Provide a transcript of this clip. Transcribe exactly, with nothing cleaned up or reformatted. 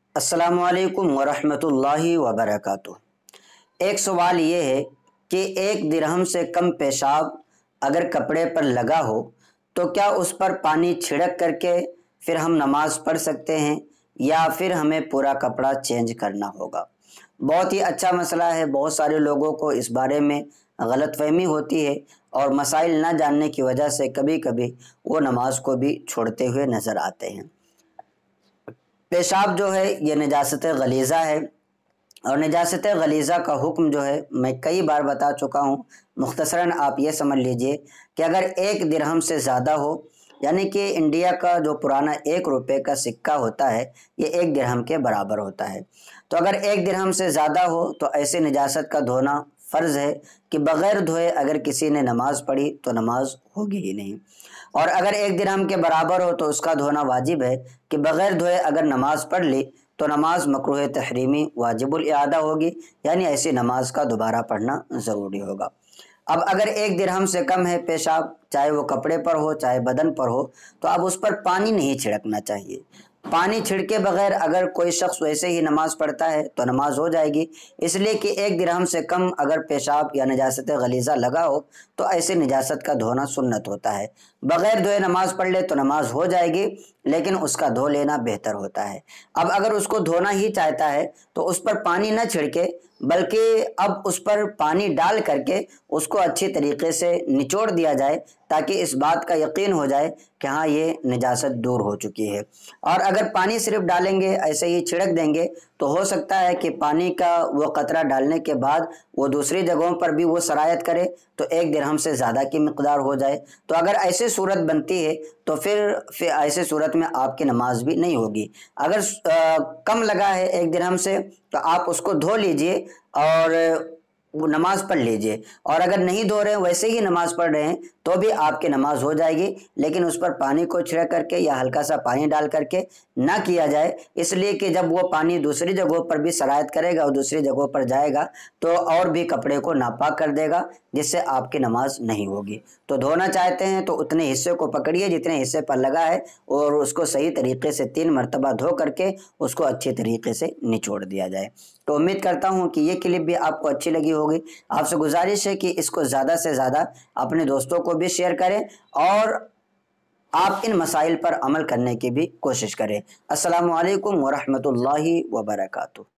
السلام علیکم ورحمۃ اللہ وبرکاتہ۔ ایک سوال یہ ہے کہ ایک درہم سے کم پیشاب اگر کپڑے پر لگا ہو تو کیا اس پر پانی چھڑک کر کے پھر ہم نماز پڑھ سکتے ہیں یا پھر ہمیں پورا کپڑا چینج کرنا ہوگا؟ بہت ہی اچھا مسئلہ ہے۔ بہت سارے لوگوں کو اس بارے میں غلط فہمی ہوتی ہے اور مسائل نہ جاننے کی وجہ سے کبھی کبھی وہ نماز کو بھی چھوڑتے ہوئے نظر آتے ہیں۔ پیشاب جو ہے یہ نجاست غلیظہ ہے، اور نجاست غلیظہ کا حکم جو ہے میں کئی بار بتا چکا ہوں۔ مختصراً آپ یہ سمجھ لیجئے کہ اگر ایک درہم سے زیادہ ہو، یعنی کہ انڈیا کا جو پرانا ایک روپے کا سکہ ہوتا ہے یہ ایک درہم کے برابر ہوتا ہے، تو اگر ایک درہم سے زیادہ ہو تو ایسے نجاست کا دھونا فرض ہے کہ بغیر دھوئے اگر کسی نے نماز پڑھی تو نماز ہوگی ہی نہیں، اور اگر ایک درہم کے برابر ہو تو اس کا دھونا واجب ہے کہ بغیر دھوئے اگر نماز پڑھ لی تو نماز مکروہ تحریمی واجب الاعادہ ہوگی، یعنی ایسی نماز کا دوبارہ پڑھنا ضروری ہوگا۔ اب اگر ایک درہم سے کم ہے پیشاب، چاہے وہ کپڑے پر ہو چاہے بدن پر ہو، تو اب اس پر پانی نہیں چھڑکنا چاہیے۔ پانی چھڑکے بغیر اگر کوئی شخص ویسے ہی نماز پڑھتا ہے تو نماز ہو جائے گی، اس لیے کہ ایک درہم سے کم اگر پیشاب یا نجاست غلیظہ لگا ہو تو ایسے نجاست کا دھونا سنت ہوتا ہے۔ بغیر دھوئے نماز پڑھ لے تو نماز ہو جائے گی، لیکن اس کا دھو لینا بہتر ہوتا ہے۔ اب اگر اس کو دھونا ہی چاہتا ہے تو اس پر پانی نہ چھڑکے، بلکہ اب اس پر پانی ڈال کر کے اس کو اچھی طریقے سے نچوڑ دیا جائے تاکہ اس بات کا یقین ہو جائے کہ ہاں یہ نجاست دور ہو چکی ہے۔ اور اگر پانی صرف ڈالیں گے، ایسے ہی چھڑک دیں گے، تو ہو سکتا ہے کہ پانی کا وہ قطرہ ڈالنے کے بعد وہ دوسری جگہوں پر بھی وہ سرایت کرے تو ایک درہم سے زیادہ کی مقدار ہو جائے۔ تو اگر ایسی صورت بنتی ہے تو پھر پھر ایسے صورت میں آپ کی نماز بھی نہیں ہوگی۔ اگر کم لگا ہے ایک درہم سے تو آپ اس کو دھو لیجئے اور وہ نماز پڑھ لیجئے، اور اگر نہیں دھو رہے ہیں ویسے ہی نماز پڑھ رہے ہیں تو بھی آپ کی نماز ہو جائے گی، لیکن اس پر پانی کو چھڑک کر کے یا ہلکا سا پانی ڈال کر کے نہ کیا جائے، اس لیے کہ جب وہ پانی دوسری جگہوں پر بھی سرایت کرے گا اور دوسری جگہوں پر جائے گا تو اور بھی کپڑے کو ناپاک کر دے گا، جس سے آپ کی نماز نہیں ہوگی۔ تو دھونا چاہتے ہیں تو اتنے حصے کو پکڑیے جتنے حصے پر لگا ہے، اور اس کو صحیح طریقے سے تین مرتبہ دھو کر کے اس کو اچھی طریقے سے نچوڑ دیا جائے۔ تو امید کرتا ہوں کہ یہ کلپ بھی آپ کو اچھی لگی ہوگی۔ آپ سے گزارش ہے کہ اس کو زیادہ سے زیادہ اپنے دوستوں کو بھی شیئر کریں اور آپ ان مسائل پر عمل کرنے کی بھی کوشش کریں۔ السلام علیکم ورحمۃ اللہ وبرکاتہ۔